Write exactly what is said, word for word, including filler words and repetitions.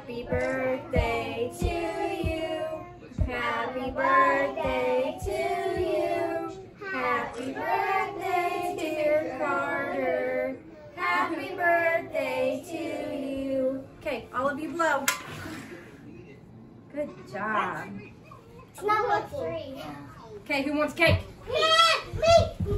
Happy birthday to you. Happy birthday to you. Happy birthday, dear Carter. Happy birthday to you. Okay, all of you blow. Good job. Number three. Okay, who wants cake? Me! Me!